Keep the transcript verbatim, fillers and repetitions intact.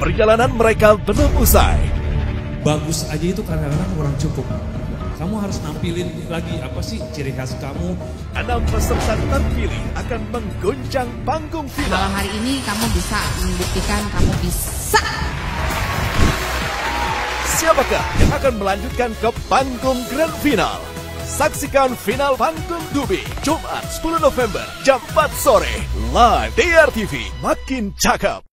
perjalanan mereka belum usai. Bagus aja itu kadang-kadang kurang cukup. Kamu harus nampilin lagi apa sih ciri khas kamu. Enam peserta terpilih akan mengguncang panggung final. Malam hari ini kamu bisa membuktikan kamu bisa. Siapakah yang akan melanjutkan ke panggung grand final? Saksikan final panggung Dubi Jumat sepuluh November jam empat sore live di R T V. Makin cakep.